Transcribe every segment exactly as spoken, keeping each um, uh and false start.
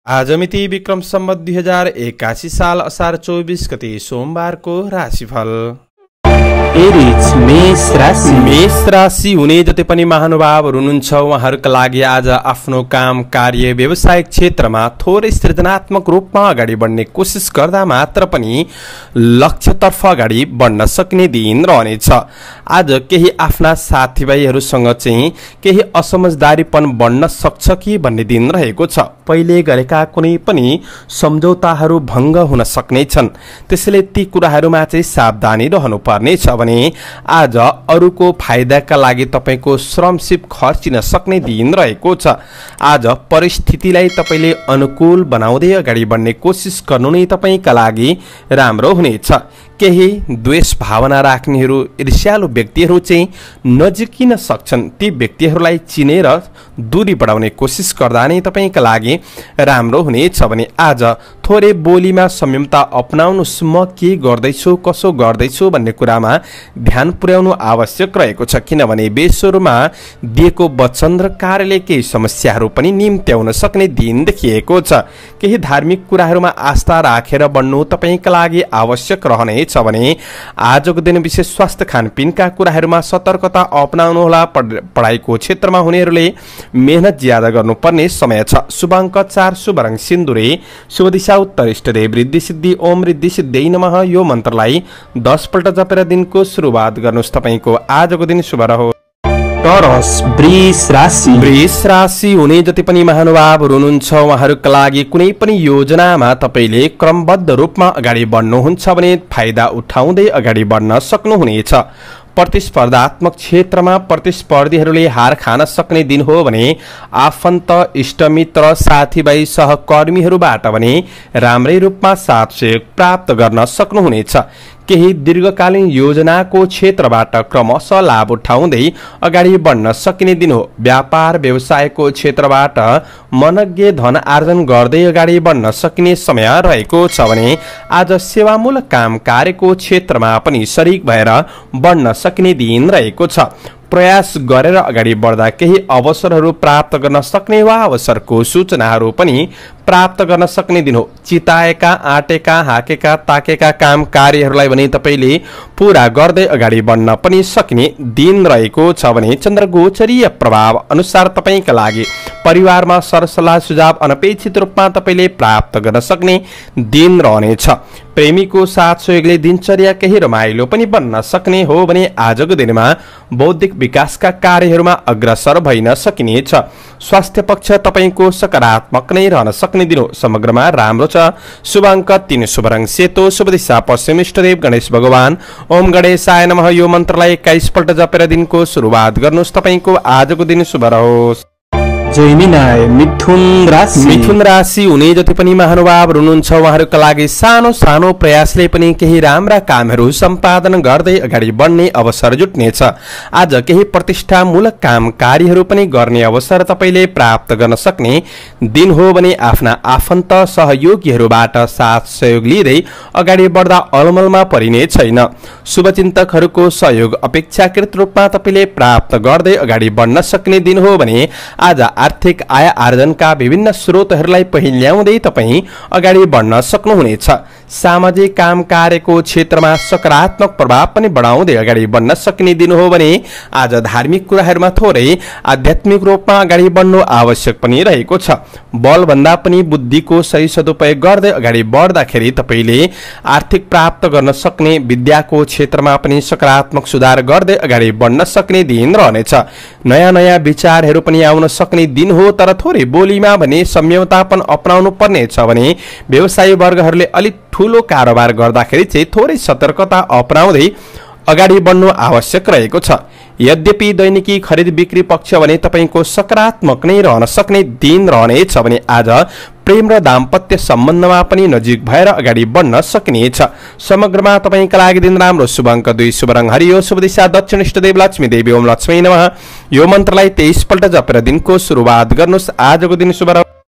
आज मिति विक्रम सम्वत दुई हजार एकासी साल असार चौबीस गते सोमबार को राशिफल। एरिज मेष राशि मेष राशि हुने जति पनि महानुभावहरु हुनुहुन्छ उहाँहरुका लागि आज आफ्नो काम कार्य व्यवसायिक क्षेत्रमा थोरै सृजनात्मक रूपमा अगाडि बढ्ने कोसिस गर्दा मात्र पनि लक्ष्यतर्फ अगाडि बढ्न सक्ने दिन रहनेछ। आज केही आफ्ना साथीभाइहरुसँग चाहिँ केही असमझदारीपन बढ्न सक्छ कि भन्ने दिन रहेको छ। पहिले गरेका कुनै पनि सम्झौताहरु भंग हुन सक्ने छन्, त्यसैले ती कुराहरुमा चाहिँ सावधानी रहनु पर्नेछ भने आज अरूको फाइदाका लागि तपाईको श्रमसिप खर्चिन सक्ने दिन रहेको छ। आज परिस्थितिलाई तपाईले अनुकूल बनाउँदै अगाडि बढ्ने कोसिस गर्नु नै तपाईका लागि राम्रो हुनेछ। केही द्वेष भावना राख्नेहरू ईर्ष्यालु व्यक्तिहरू चाहिँ नजिकिन सक्छन्, ती व्यक्तिहरूलाई चिनेर दूरी बढाउने कोसिस गर्दा नै तपाईका लागि राम्रो हुनेछ भने आज थोरै बोलीमा संयमता अपनाउनुस्। म के गर्दैछु कसो गर्दैछु भन्ने कुरामा ध्यान पुर्याउनु आवश्यक रहेको छ, किनभने बेसुरुमा दिएको वचन र कार्यले केही समस्याहरू पनि निम्त्याउन सक्ने दिन देखिएको छ। केही धार्मिक कुराहरूमा आस्था राखेर बढ्नु तपाईका लागि आवश्यक रहनेछ भने आजको दिन विशेष स्वास्थ्य खानपिनका कुराहरूमा सतर्कता अपनाउनु होला। पढाइको क्षेत्रमा हुनेहरूले मेहनत ज्यादा गर्नुपर्ने समय छ। शुभ अङ्क चार, शुभ रङ सिन्दुरे, शुभ दिशा उत्तर, इष्टदेव रिद्धि सिद्धि ओम रिद्धि सिद्धियै नमः। यो मन्त्रलाई दस पल्ट जपेर दिनको सुरुवात गर्नुहोस्। तपाईको आजको दिन शुभ रहोस्। टोरस वृष राशि वृष राशि हुने जति पनि महानुभावहरु हुनुहुन्छ उहाँहरुका लागि कुनै पनि योजनामा तपाईले क्रमबद्ध रूपमा अगाडि बढ्नुहुन्छ भने फाइदा उठाउँदै अगाडि बढ्न सक्नुहुनेछ। प्रतिस्पर्धात्मक क्षेत्रमा प्रतिस्पर्धीहरूले हार खान सक्ने दिन हो भने आफन्त इष्टमित्र साथीभाइ सहकर्मीहरूबाट भने राम्रै रूपमा साथ सहयोग प्राप्त गर्न सक्नुहुनेछ। केही दीर्घकालीन योजनाको क्षेत्रबाट क्रमशः लाभ उठाउँदै अगाडि बढ्न सकिने दिन हो। व्यापार व्यवसायको क्षेत्रबाट मनज्ञ धन आर्जन गर्दै अगाडि बढ्न सकिने समय रहेको छ भने आज सेवामूलक काम कार्यको क्षेत्रमा पनि सरिक भएर बढ्न सकिने दिन रहेको छ। प्रयास गरेर अगाडि बढ्दा केही अवसरहरू प्राप्त गर्न सक्ने वा अवसरको सूचनाहरू पनि प्राप्त गर्न सक्ने दिन हो। चिताएका आटेका हाकेका ताकेका काम कार्यहरूलाई भने तपाईले पूरा गर्दै अगाडि बढ्न पनि सक्ने दिन रहेको छ भने चन्द्रगोचरीय प्रभाव अनुसार तपाईका लागि परिवारमा सरसल्लाह सुझाव अनपेक्षित रूपमा तपाईले प्राप्त गर्न सक्ने दिन रहनेछ। प्रेमीको साथ सहयोगले दिनचर्या केही रमाइलो पनि बन्न सक्ने हो भने आजको दिनमा बौद्धिक विकासका कार्यहरूमा अग्रसर भइन सकिनेछ। स्वास्थ्य पक्ष तपाईको सकारात्मक नै रहन सक्ने दिन हो। समग्रमा राम्रो छ। शुभ अङ्क तीन, शुभ रङ सेतो, शुभ दिशा पश्चिम, इष्टदेव गणेश भगवान ओम गणेशाय नमः। यो मन्त्रलाई एक्काइस पल्ट जपेर दिनको सुरुवात गर्नुहोस्। तपाईको आजको दिन शुभ रहोस्। जेमिनाई मिथुन राशि मिथुन राशि हुने जति पनि महानुभावहरु हुनुहुन्छ उहाँहरुका लागि सानो सानो प्रयासले पनि केही राम्रा कामहरू सम्पादन गर्दै अगाडि बढ्ने अवसर जुट्नेछ। आज केही प्रतिष्ठामूलक काम कार्यहरू पनि गर्ने अवसर तपाईले प्राप्त गर्न सक्ने दिन हो भने आफ्ना आफन्त सहयोगीहरूबाट साथ सहयोग लिँदै अगाडि बढ्दा अलमलमा परिने छैन। शुभचिन्तकहरूको सहयोग अपेक्षाकृत रूपमा तपाईले प्राप्त गर्दै अगाडि बढ्न सक्ने दिन हो भने आज आर्थिक आय आर्जनका विभिन्न स्रोतहरूलाई पहिल्याउँदै तपाईं अगाडि बढ्न सक्नुहुनेछ। सामाजिक काम कार्यको क्षेत्रमा सकारात्मक प्रभाव पनि बढाउँदै अगाडि बढ्न सक्ने दिन हो भने आज धार्मिक कुराहरूमा थोरै आध्यात्मिक रूपमा अगाडि बढ्नु आवश्यक पनि रहेको छ। बल भन्दा पनि बुद्धिको सही सदुपयोग गर्दै अगाडि बढ्दाखेरि तपाईले आर्थिक प्राप्त गर्न सक्ने, विद्याको क्षेत्रमा पनि सकारात्मक सुधार गर्दै अगाडि बढ्न सक्ने दिन रहनेछ। नयाँ नयाँ विचारहरू पनि आउन सक्ने दिन हो, तर थोरै बोलीमा भने संयमतापन अपनाउनु पर्नेछ भने व्यवसायी वर्गहरूले अलिक ठूलो कारोबार गर्दाखेरि चाहिँ थोरै सतर्कता अपनाउँदै अगाडि बढ्नु आवश्यक रहेको छ। यद्यपि दैनिकी खरिद बिक्री पक्ष भने तपाईको सकारात्मक नै रहन सक्ने दिन रहनेछ भने आज प्रेम र दाम्पत्य सम्बन्धमा पनि नजिक भएर अगाडि बढ्न सकिनेछ। समग्रमा तपाईका लागि दिन राम्रो। शुभ अङ्क दुई, शुभ रङ हरियो, शुभ दिशा दक्षिण, इष्टदेव लक्ष्मी देवी ओम लक्ष्मी नमः। यो मन्त्रलाई तेइस पल्ट जपेर दिनको सुरुवात गर्नुहोस्। आजको दिन शुभ रहोस्।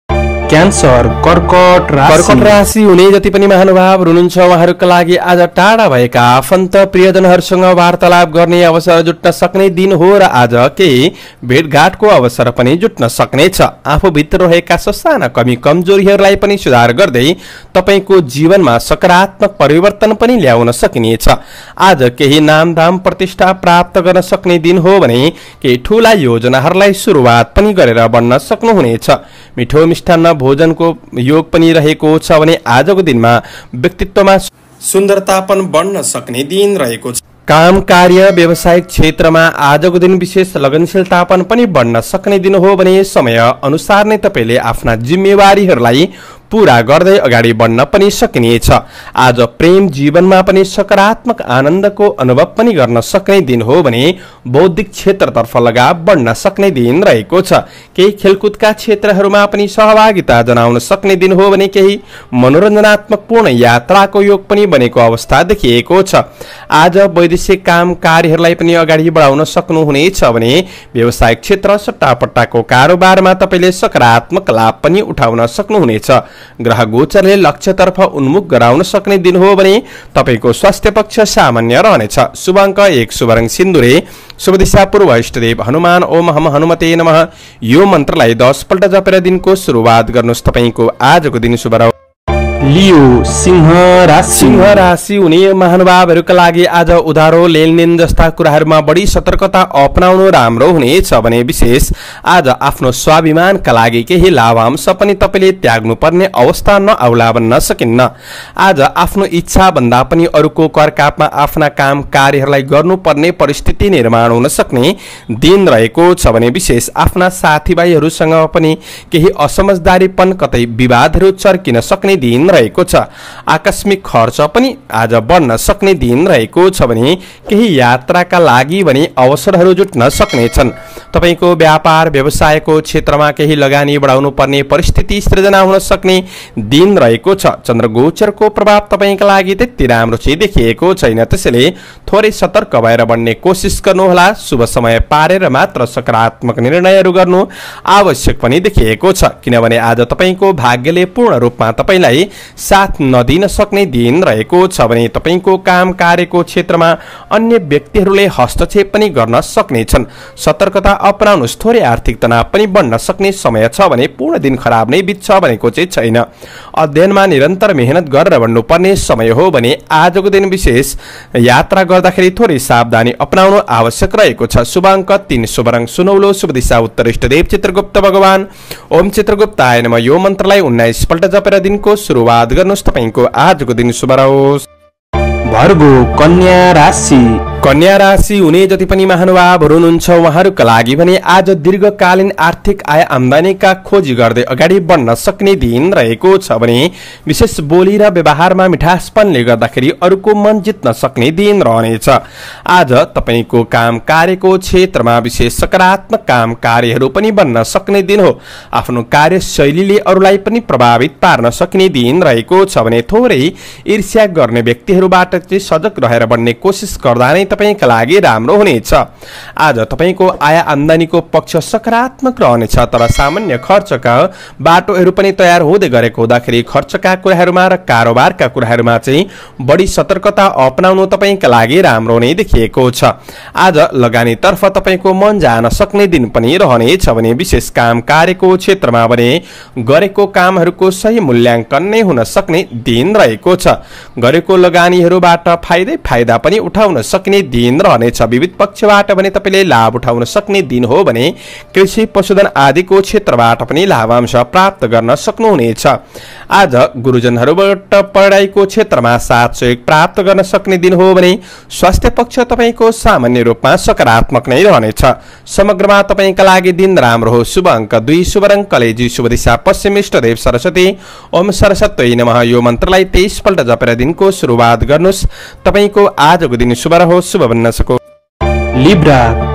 क्यान्सर कर्कट राशि कर्कट राशि हुने जति पनि महानुभाव हुनुहुन्छ उहाँहरूका लागि आज टाढा भएका आफन्त प्रियजनहरूसँग वार्तालाप गर्ने अवसर जुट्न सक्ने दिन हो र आज केही भेटघाटको अवसर पनि जुट्न सक्नेछ। आफूभित्र रहेका ससाना कमी कमजोरीहरूलाई पनि सुधार गर्दै तपाईको जीवनमा सकारात्मक परिवर्तन पनि ल्याउन सकिनेछ। आज केही नामदाम प्रतिष्ठा प्राप्त गर्न सक्ने दिन हो भने केही ठूला योजनाहरूलाई सुरुवात पनि गरेर बन्न सक्नुहुनेछ। मिठो मिष्टान्न भोजनको योग पनि रहेको छ भने आजको दिनमा व्यक्तित्वमा सुन्दरता पनि बढ्न सक्ने दिन रहेको छ। काम कार्य व्यावसायिक क्षेत्रमा आजको दिन विशेष लगनशीलता पनि बढ्न सक्ने दिन हो भने समय अनुसार नै तपाईले आफ्ना जिम्मेवारीहरूलाई पूरा गर्दै अगाडि बढ्न पनि सकिनेछ। आज प्रेम जीवनमा पनि सकारात्मक आनन्दको अनुभव पनि गर्न सक्ने दिन हो भने बौद्धिक क्षेत्रतर्फ लगाव बढ्न सक्ने दिन रहेको छ। केही खेलकुदका क्षेत्रहरूमा पनि सहभागिता जनाउन सक्ने दिन हो भने केही मनोरञ्जनात्मक पूर्ण यात्राको योग पनि बनेको अवस्था देखिएको छ। आज वैदेशिक काम कार्यहरूलाई पनि अगाडि बढाउन सक्नुहुनेछ भने व्यावसायिक क्षेत्र सट्टापट्टाको कारोबारमा तपाईले सकारात्मक लाभ पनि उठाउन सक्नुहुनेछ। ग्रह गोचरले लक्ष्यतर्फ उन्मुख गराउन सक्ने दिन हो भने तपाईको स्वास्थ्य पक्ष सामान्य रहनेछ। शुभ अङ्क एक, शुभ रङ सिन्दुरे, शुभ दिशा पूर्व, इष्टदेव हनुमान ओम हम हनुमते नमः। यो मन्त्रलाई दस पल्ट जपेर दिनको सुरुवात गर्नुहोस्। तपाईको आजको दिन शुभ रह्यो। लियो सिंह राशि सिंह राशि हुने महानुभावहरूका लागि आज उधारो लेनदेन जस्ता कुराहरूमा बढी सतर्कता अपनाउनु राम्रो हुनेछ भने विशेष आज आफ्नो स्वाभिमानका लागि केही लाभांश पनि तपाईले त्याग्नु पर्ने अवस्था नआउला भन्न सकिन्न। आज आफ्नो इच्छा भन्दा पनि अरूको करकापमा आफ्ना काम कार्यहरूलाई गर्नुपर्ने परिस्थिति निर्माण हुन सक्ने दिन रहेको छ भने विशेष आफ्ना साथीभाइहरूसँग पनि केही असमझदारीपन कतै विवादहरू चर्किन सक्ने दिन रहेको छ। आकस्मिक खर्च पनि आज बढ्न सक्ने दिन रहेको छ भने केही यात्राका लागि भने अवसरहरू जुट्न सक्नेछन्। तपाईको व्यापार व्यवसायको क्षेत्रमा केही लगानी बढाउनु पर्ने परिस्थिति सृजना हुन सक्ने दिन रहेको छ। चन्द्र गोचरको प्रभाव तपाईका लागि त्यति राम्रो चाहिँ देखिएको छैन, त्यसैले थोरै सतर्क भएर बढ्ने कोसिस गर्नुहोला। शुभ समय पारेर मात्र सकारात्मक निर्णयहरू गर्नु आवश्यक पनि देखिएको छ, किनभने आज तपाईको भाग्यले पूर्ण रूपमा तपाईलाई साथ नदिन सक्ने दिन रहेको छ भने तपाईको काम कार्यको क्षेत्रमा अन्य व्यक्तिहरूले हस्तक्षेप पनि गर्न सक्नेछन्। सतर्कता अपनाउनुहोस्। थोरै आर्थिक तनाव पनि बढ्न सक्ने समय छ भने पूर्ण दिन खराब नै बित्छ भनेको चाहिँ छैन। अध्ययनमा निरन्तर मेहनत गरेर बढ्नुपर्ने समय हो भने आजको दिन विशेष यात्रा गर्दाखेरि थोरै सावधानी अपनाउनु आवश्यक रहेको छ। शुभ अङ्क तीन, शुभ रङ सुनौलो, शुभ दिशा उत्तर, इष्टदेव चित्रगुप्त भगवान ओम चित्रगुप्ताय नमः। यो मन्त्रलाई उन्नाइस पल्ट जपेर दिनको सुरुवात गर्नुहोस्। तपाईको आजको दिन शुभ रहोस्। भर्गो कन्या राशि कन्या राशि हुने जति पनि महानुभावहरू हुनुहुन्छ उहाँहरूका लागि भने आज दीर्घकालीन आर्थिक आय आम्दानीका खोजी गर्दै अगाडि बढ्न सक्ने दिन रहेको छ भने विशेष बोली र व्यवहारमा मिठासपनले गर्दाखेरि अरूको मन जित्न सक्ने दिन रहनेछ। आज तपाईको काम कार्यको क्षेत्रमा विशेष सकारात्मक काम कार्यहरू पनि बन्न सक्ने दिन हो। आफ्नो कार्यशैलीले अरूलाई पनि प्रभावित पार्न सक्ने दिन रहेको छ भने थोरै ईर्ष्या गर्ने व्यक्तिहरूबाट चाहिँ सजग रहेर बढ्ने कोसिस गर्दा नै तपाईका लागि राम्रो हुनेछ। आज तपाईको आय आम्दानीको पक्ष सकारात्मक रहनेछ, तर सामान्य खर्चका बाटोहरू पनि तयार हुँदै गरेको हुँदाखेरि खर्चका कुराहरूमा र कारोबारका कुराहरूमा चाहिँ बढी सतर्कता अपनाउनु तपाईका लागि राम्रो नै देखिएको छ। आज लगानीतर्फ तपाईको मन जान सक्ने दिन पनि रहनेछ भने विशेष काम कार्यको क्षेत्रमा भने गरेको कामहरूको सही मूल्याङ्कन नै हुन सक्ने दिन रहेको छ। गरेको लगानीहरूबाट फाइदै फाइदा पनि उठाउन सक्ने दिन रहनेछ। विविध पक्षबाट भने तपाईले लाभ उठाउन सक्ने दिन हो भने कृषि पशुधन आदिको क्षेत्रबाट पनि लाभांश प्राप्त गर्न सक्नुहुनेछ। आज गुरुजनहरूबाट पढाइको क्षेत्रमा साथ सहयोग प्राप्त गर्न सक्ने दिन हो भने स्वास्थ्य पक्ष तपाईको सामान्य रूपमा सकारात्मक नै रहनेछ। समग्रमा तपाईका लागि दिन राम्रो हो। शुभ अङ्क दुई, शुभ रङ कलेजी, शुभ दिशा पश्चिम, इष्टदेव सरस्वती ओम सरस्वती नमः। यो मन्त्रलाई तेइस पल्ट जपेर दिनको सुरुवात गर्नुहोस्। तपाईको आजको दिन शुभ रहोस्, शुभ बन्न सको। लिब्रा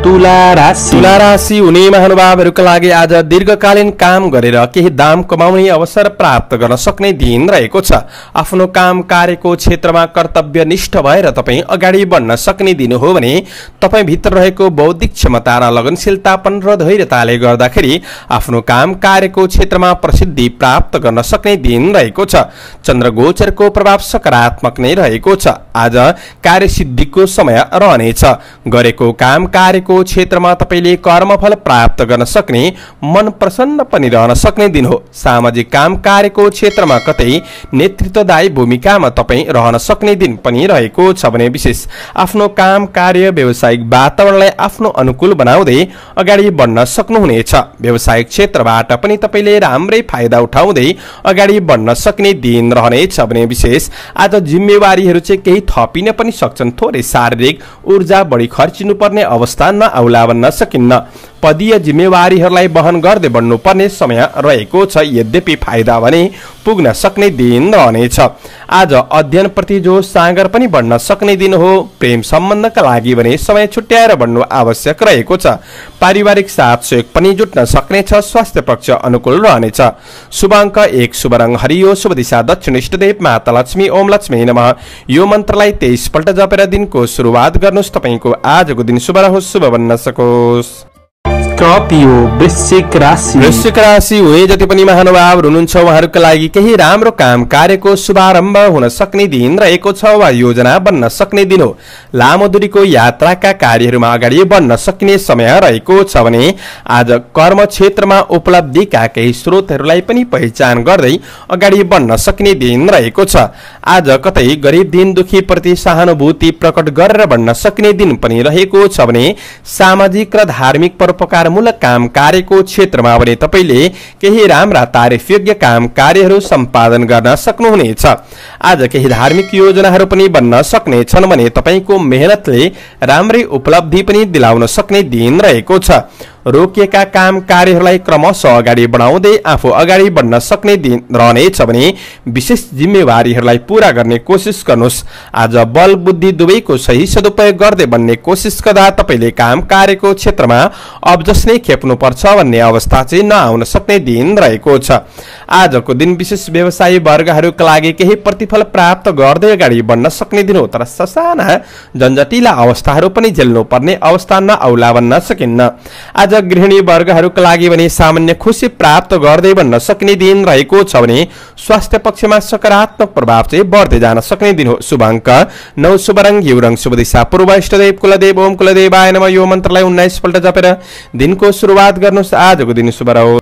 तुला राशि तुला राशि हुने महानुभावहरूका लागि आज दीर्घकालीन काम गरेर केही दाम कमाउने अवसर प्राप्त गर्न सक्ने दिन रहेको छ। आफ्नो काम कार्यको क्षेत्रमा कर्तव्यनिष्ठ भएर तपाईँ अगाडि बढ्न सक्ने दिन हो भने तपाईँ भित्र रहेको बौद्धिक क्षमता र लगनशीलतापन र धैर्यताले गर्दाखेरि आफ्नो काम कार्यको क्षेत्रमा प्रसिद्धि प्राप्त गर्न सक्ने दिन रहेको छ। चन्द्र गोचरको प्रभाव सकारात्मक नै रहेको छ। आज कार्यसिद्धिको समय रहनेछ। गरेको काम कार्यको क्षेत्रमा तपाईले कर्मफल प्राप्त गर्न सक्ने, मन प्रसन्न पनि रहन सक्ने दिन हो। सामाजिक काम कार्यको क्षेत्रमा कतै नेतृत्वदायी भूमिकामा तपाईँ रहन सक्ने दिन पनि रहेको छ भने विशेष आफ्नो काम कार्य व्यावसायिक वातावरणलाई आफ्नो अनुकूल बनाउँदै अगाडि बढ्न सक्नुहुनेछ। व्यावसायिक क्षेत्रबाट पनि तपाईले राम्रै फाइदा उठाउँदै अगाडि बढ्न सक्ने दिन रहनेछ भने विशेष आज जिम्मेवारीहरू चाहिँ केही थपिन पनि सक्छन्। थोरै शारीरिक ऊर्जा बढी खर्चिनुपर्ने अवस्था नआउला भन्न सकिन्न। पदीय जिम्मेवारीहरूलाई वहन गर्दै बढ्नुपर्ने समय रहेको छ। यद्यपि फाइदा भने पुग्न सक्ने दिन रहनेछ। आज अध्ययनप्रति जो सागर पनि बढ्न सक्ने दिन हो। प्रेम सम्बन्धका लागि भने समय छुट्याएर बढ्नु आवश्यक रहेको छ। पारिवारिक साथ सहयोग पनि जुट्न सक्नेछ। स्वास्थ्य पक्ष अनुकूल रहनेछ। शुभ अङ्क एक, शुभ रङ हरियो, शुभ दिशा दक्षिण, इष्टदेव माता लक्ष्मी, ओम लक्ष्मी नमः। यो मन्त्रलाई तेइस पल्ट जपेर दिनको सुरुवात गर्नुहोस्। तपाईँको आजको दिन शुभ रहोस्, शुभ बन्न सकोस्। स्कर्पियो वृश्चिक राशि वृश्चिक राशि हुने जति पनि महानुभावहरू हुनुहुन्छ उहाँहरूका लागि केही राम्रो काम कार्यको शुभारम्भ हुन सक्ने दिन रहेको छ वा योजना बन्न सक्ने दिन हो। लामो दूरीको यात्राका कार्यहरूमा अगाडि बढ्न सक्ने समय रहेको छ भने आज कर्म क्षेत्रमा उपलब्धिका केही स्रोतहरूलाई पनि पहिचान गर्दै अगाडि बढ्न सक्ने दिन रहेको छ। आज कतै गरिब दिन दुखी प्रति सहानुभूति प्रकट गरेर बढ्न सक्ने दिन पनि रहेको छ भने सामाजिक र धार्मिक परोपकार मूलक काम कार्यको क्षेत्रमा भने तपाईले केही राम्रा तारिफयोग्य काम कार्यहरू सम्पादन गर्न सक्नुहुनेछ। आज केही धार्मिक योजनाहरू पनि बन्न सक्ने छन् भने तपाईको मेहनतले राम्रै उपलब्धि पनि दिलाउन सक्ने दिन रहेको छ। रोकिएका काम कार्यहरूलाई क्रमशः अगाडि बढाउँदै आफू अगाडि बढ्न सक्ने दिन रहनेछ भने विशेष जिम्मेवारीहरूलाई पूरा गर्ने कोसिस गर्नुहोस्। आज बल बुद्धि दुवैको सही सदुपयोग गर्दै बन्ने कोसिस गर्दा तपाईले काम कार्यको क्षेत्रमा अब्जस नै खेप्नुपर्छ भन्ने अवस्था चाहिँ नआउन सक्ने दिन रहेको छ। आजको दिन विशेष व्यवसायी वर्गहरूका लागि केही प्रतिफल प्राप्त गर्दै अगाडि बढ्न सक्ने दिन हो। तर ससाना जनजटिला अवस्थाहरू पनि झेल्नु पर्ने अवस्था नआउला भन्न सकिन्न। आज गृहिणी वर्गहरूका लागि भने सामान्य खुशी प्राप्त गर्दै बन्न सक्ने दिन रहेको छ भने स्वास्थ्य पक्षमा सकारात्मक प्रभाव चाहिँ बढ्दै जान सक्ने दिन हो। शुभ अङ्क नौ, शुभ रङ घिउ रङ, शुभ दिशा पूर्व, इष्टदेव कुलदेव ओम कुलदेवाय नमः। यो मन्त्रलाई उन्नाइस पल्ट जपेर दिनको सुरुवात गर्नुहोस्। आजको दिन शुभ रहोस्।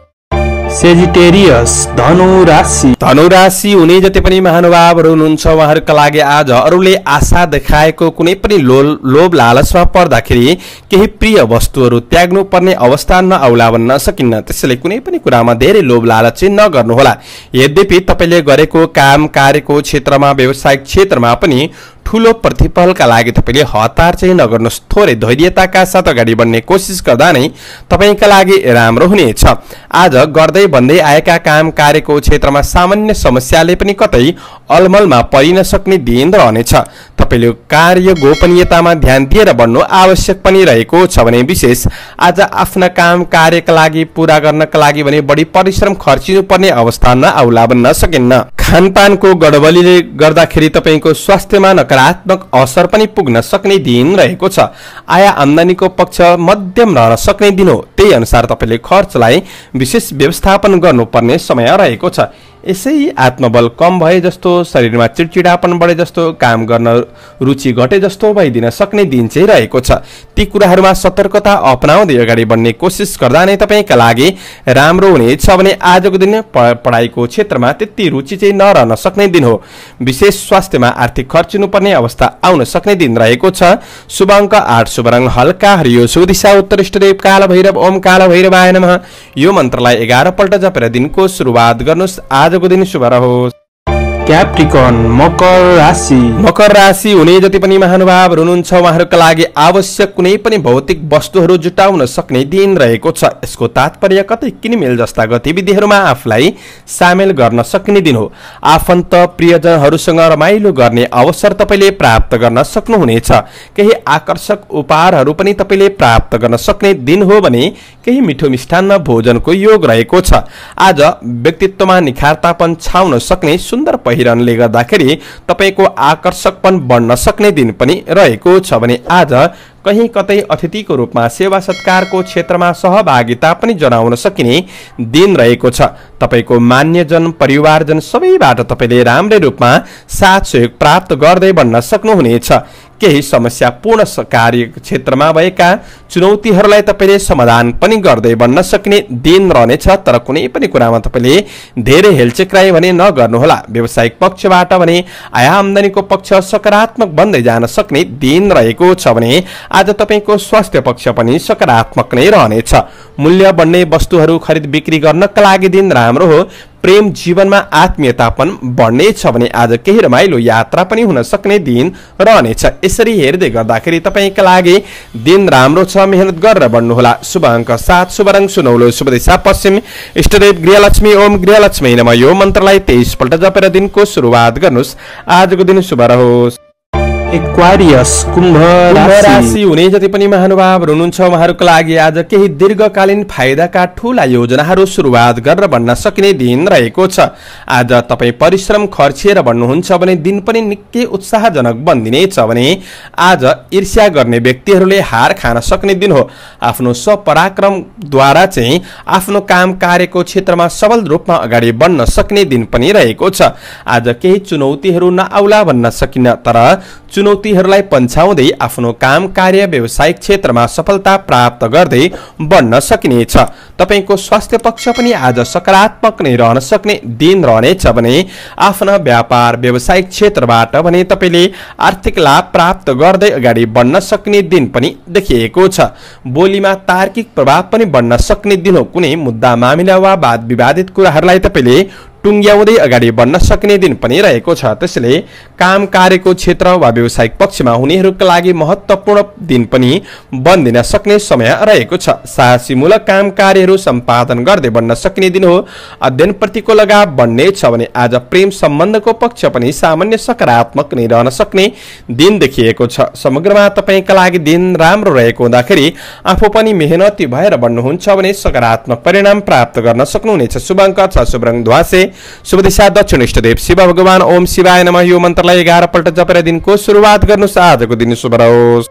सेजिटेरियस धनु राशि धनु राशि हुने जति पनि महानुभावहरू हुनुहुन्छ उहाँहरूका लागि आज अरूले आशा देखाएको कुनै पनि लोभ लालचमा पर्दाखेरि केही प्रिय वस्तुहरू त्याग्नु पर्ने अवस्था नआउला भन्न सकिन्न। त्यसैले कुनै पनि कुरामा धेरै लोभ लालच चाहिँ नगर्नुहोला। यद्यपि तपाईले गरेको काम कार्यको क्षेत्रमा व्यावसायिक क्षेत्रमा पनि ठूलो प्रतिफलका लागि तपाईले हतार चाहिँ नगर्नुहोस्। थोरै धैर्यताका साथ अगाडि बढ्ने कोसिस गर्दा नै तपाईका लागि राम्रो हुनेछ। आज गर्दै भन्दै आएका काम कार्यको क्षेत्रमा सामान्य समस्याले पनि कतै अलमलमा परिन सक्ने दिन रहनेछ। तपाईले कार्य गोपनीयतामा ध्यान दिएर बढ्नु आवश्यक पनि रहेको छ भने विशेष आज आफ्ना काम कार्यका लागि पूरा गर्नका लागि भने बढी परिश्रम खर्चिनु पर्ने अवस्था नआउला भन्न सकिन्न। खानपानको गडबडीले गर्दाखेरि तपाईको स्वास्थ्यमा नकारात्मक असर पनि पुग्न सक्ने दिन रहेको छ। आय आम्दानीको पक्ष मध्यम रहन सक्ने दिन हो। त्यही अनुसार तपाईले खर्चलाई विशेष व्यवस्थापन गर्नुपर्ने समय रहेको छ। यसै आत्मबल कम भए जस्तो, शरीरमा चिडचिडापन बढे जस्तो, काम गर्न रुचि घटे जस्तो भइदिन सक्ने दिन चाहिँ रहेको छ। ती कुराहरूमा सतर्कता अपनाउँदै अगाडि बढ्ने कोसिस गर्दा नै तपाईका लागि राम्रो हुनेछ भने आजको दिन पढाइको क्षेत्रमा त्यति रुचि चाहिँ नरहन सक्ने दिन हो। विशेष स्वास्थ्यमा आर्थिक खर्चिनु पर्ने अवस्था आउन सक्ने दिन रहेको छ। शुभ अङ्क आठ, शुभ रङ हल्का हरियो, शुभ दिशा उत्तर, इष्टदेव काल भैरव ओम काल भैरवाय नमः। यो मन्त्रलाई एघार पल्ट जपेर दिनको सुरुवात गर्नुहोस्। आजको दिन शुभ रहोस्। क्याप्रिकन मकर राशि मकर राशि हुने जति पनि महानुभावहरू हुनुहुन्छ उहाँहरूका लागि आवश्यक कुनै पनि भौतिक वस्तुहरू जुटाउन सक्ने दिन रहेको छ। यसको तात्पर्य कतै किनमेल जस्ता गतिविधिहरूमा आफूलाई सामेल गर्न सक्ने दिन हो। आफन्त प्रियजनहरूसँग रमाइलो गर्ने अवसर तपाईँले प्राप्त गर्न सक्नुहुनेछ। केही आकर्षक उपहारहरू पनि तपाईँले प्राप्त गर्न सक्ने दिन हो भने केही मिठो मिष्टान्न भोजनको योग रहेको छ। आज व्यक्तित्वमा निखारतापन छाउन सक्ने सुन्दर पहिरनले गर्दाखेरि तपाईको आकर्षकपन बढ्न सक्ने दिन पनि रहेको छ भने आज कहीं कतै अतिथिको रूपमा सेवा सत्कारको क्षेत्रमा सहभागिता पनि जनाउन सकिने दिन रहेको छ। तपाईको मान्यजन परिवारजन सबैबाट तपाईले राम्रै रूपमा साथ सहयोग प्राप्त गर्दै बन्न सक्नुहुनेछ। केही समस्यापूर्ण कार्य क्षेत्रमा भएका चुनौतीहरूलाई तपाईले समाधान पनि गर्दै बन्न सक्ने दिन रहनेछ। तर कुनै पनि कुरामा तपाईले धेरै हेलचेक्राइ भने नगर्नुहोला। व्यावसायिक पक्षबाट भने आय आम्दानीको पक्ष सकारात्मक बन्दै जान सक्ने दिन रहेको छ भने आज तपाईको स्वास्थ्य पक्ष पनि सकारात्मक नै रहनेछ। मूल्य बढ्ने वस्तुहरू खरिद बिक्री गर्नका लागि दिन राम्रो हो। प्रेम जीवनमा आत्मीयता पनि बढ्नेछ भने आज केही रमाइलो यात्रा पनि हुन सक्ने दिन रहनेछ। यसरी हेर्दै गर्दाखेरि तपाईका लागि दिन राम्रो छ। मेहनत गरेर बढ्नुहोला। शुभ अङ्क सात, शुभ रङ सुनौलो, शुभ दिशा पश्चिम, इष्टदेव गृहलक्ष्मी ओम गृहलक्ष्मी नमः। यो मन्त्रलाई तेइस पल्ट जपेर दिनको सुरुवात गर्नुहोस्। आजको दिन शुभ रहोस्। एक्वारियस कुम्भ राशि हुने जति पनि महानुभावहरू हुनुहुन्छ उहाँहरूका लागि आज केही दीर्घकालीन फाइदाका ठूला योजनाहरू सुरुवात गरेर बन्न सक्ने दिन रहेको छ। आज तपाईँ परिश्रम खर्चिएर बढ्नुहुन्छ भने दिन पनि निकै उत्साहजनक बन्दिनेछ भने आज ईर्ष्या गर्ने व्यक्तिहरूले हार खान सक्ने दिन हो। आफ्नो स्वपराक्रमद्वारा चाहिँ आफ्नो काम कार्यको क्षेत्रमा सबल रूपमा अगाडि बढ्न सक्ने दिन पनि रहेको छ। आज केही चुनौतीहरू नआउला भन्न सकिन्न, तर चुनौतीहरूलाई पन्छाउँदै आफ्नो काम कार्य व्यावसायिक क्षेत्रमा सफलता प्राप्त गर्दै बढ्न सकिनेछ। तपाईको स्वास्थ्य पक्ष पनि आज सकारात्मक नै रहन सक्ने दिन रहनेछ भने आफ्ना व्यापार व्यावसायिक क्षेत्रबाट भने तपाईले आर्थिक लाभ प्राप्त गर्दै अगाडि बढ्न सक्ने दिन पनि देखिएको छ। बोलीमा तार्किक प्रभाव पनि बढ्न सक्ने दिन हो। कुनै मुद्दा मामिला वा वाद विवादित कुराहरूलाई तपाईले टुङ्ग्याउँदै अगाडि बढ्न सक्ने दिन पनि रहेको छ। त्यसैले काम कार्यको क्षेत्र वा व्यावसायिक पक्षमा हुनेहरूका लागि महत्त्वपूर्ण दिन पनि बन्दिन सक्ने समय रहेको छ। साहसीमूलक काम कार्यहरू सम्पादन गर्दै बढ्न सक्ने दिन हो। अध्ययनप्रतिको लगाव बढ्नेछ भने आज प्रेम सम्बन्धको पक्ष पनि सामान्य सकारात्मक नै रहन सक्ने दिन देखिएको छ। समग्रमा तपाईका लागि दिन राम्रो रहेको हुँदाखेरि आफू पनि मेहनती भएर बढ्नुहुन्छ भने सकारात्मक परिणाम प्राप्त गर्न सक्नुहुनेछ। शुभ अङ्क छ, शुभ रङ ध्वासे, शुभ दिशा दक्षिण, इष्टदेव शिव भगवान ओम शिवाय नमः। यो मन्त्रलाई एघार पल्ट जपेर दिनको सुरुवात गर्नुहोस्। आजको दिन शुभ रहोस्।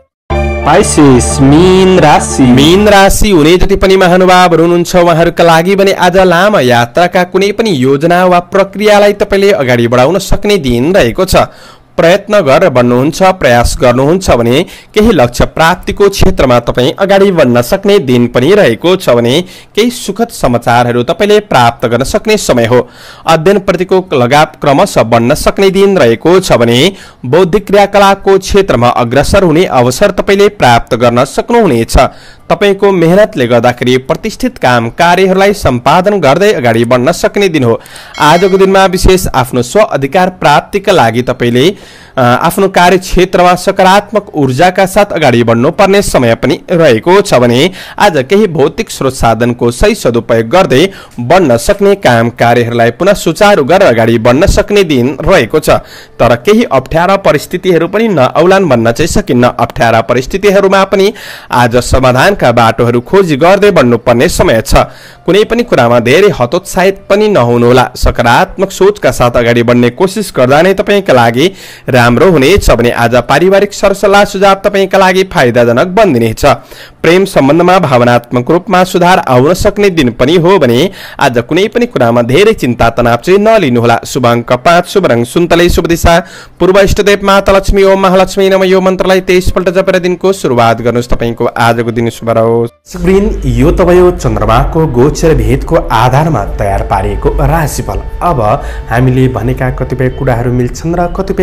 पाइसेस मीन राशि मीन राशि हुने जति पनि महानुभावहरू हुनुहुन्छ उहाँहरूका लागि भने आज लामो यात्राका कुनै पनि योजना वा प्रक्रियालाई तपाईले अगाडि बढाउन सक्ने दिन रहेको छ। प्रयत्न गरेर बढ्नुहुन्छ, प्रयास गर्नुहुन्छ भने केही लक्ष्य प्राप्तिको क्षेत्रमा तपाईँ अगाडि बढ्न सक्ने दिन पनि रहेको छ भने केही सुखद समाचारहरू तपाईँले प्राप्त गर्न सक्ने समय हो। अध्ययनप्रतिको लगाव क्रमशः बढ्न सक्ने दिन रहेको छ भने बौद्धिक क्रियाकलापको क्षेत्रमा अग्रसर हुने अवसर तपाईँले प्राप्त गर्न सक्नुहुनेछ। तपाईको मेहनतले गर्दाखेरि प्रतिष्ठित काम कार्यहरूलाई सम्पादन गर्दै अगाडि बढ्न सक्ने दिन हो। आजको दिनमा विशेष आफ्नो स्व अधिकार प्राप्तिका लागि तपाईले आफ्नो कार्यक्षेत्रमा सकारात्मक ऊर्जाका साथ अगाडि बढ्नुपर्ने समय पनि रहेको छ भने आज केही भौतिक स्रोत साधनको सही सदुपयोग गर्दै बढ्न सक्ने काम कार्यहरूलाई पुनः सुचारू गरेर अगाडि बढ्न सक्ने दिन रहेको छ। तर केही अप्ठ्यारा परिस्थितिहरू पनि नआउलान् भन्न चाहिँ सकिन्न। अप्ठ्यारा परिस्थितिहरूमा पनि आज समाधानका बाटोहरू खोजी गर्दै बढ्नुपर्ने समय छ। कुनै पनि कुरामा धेरै हतोत्साहित पनि नहुनुहोला। सकारात्मक सोचका साथ अगाडि बढ्ने कोसिस गर्दा नै तपाईका लागि राम्रो हुनेछ भने आज पारिवारिक सरसल्लाह सुझाव तपाईका लागि फाइदाजनक बन्दिनेछ। प्रेम सम्बन्धमा भावनात्मक रूपमा सुधार आउन सक्ने दिन पनि हो भने आज कुनै पनि कुरामा धेरै चिन्ता तनाव चाहिँ नलिनुहोला। शुभ अङ्क पाँच, शुभ रङ सुन्तले, शुभ दिशा पूर्व, इष्टदेव माता लक्ष्मी ओम महालक्ष्मी नमः। यो मन्त्रलाई तेइस पल्ट जपेर दिनको सुरुवात गर्नुहोस्। तपाईको आजको दिन शुभ रहोस्। स्क्रिन यो तपाईको चन्द्रमाको गोचर भेदको आधारमा तयार पारिएको राशिफल। अब हामीले भनेका कतिपय कुराहरू मिल्छन् र कतिपय कुरा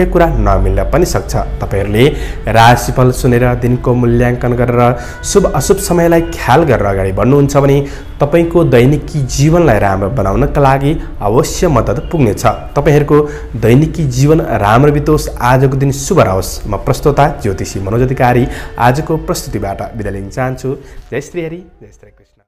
नमिल्न पनि सक्छ। तपाईहरुले राशिफल सुनेर दिनको मूल्याङ्कन गरेर शुभ अशुभ समयलाई ख्याल गरेर अगाडि बढ्नुहुन्छ भने तपाईको दैनिकी जीवनलाई राम्रो बनाउनका लागि अवश्य मद्दत पुग्नेछ। तपाईहरुको दैनिकी जीवन राम्रो बितोस्, आजको दिन शुभ रहोस्। म प्रस्तोता ज्योतिषी मनोज अधिकारी आजको प्रस्तुतिबाट बिदा लिन चाहन्छु। जय श्री हरि, जय श्री कृष्ण।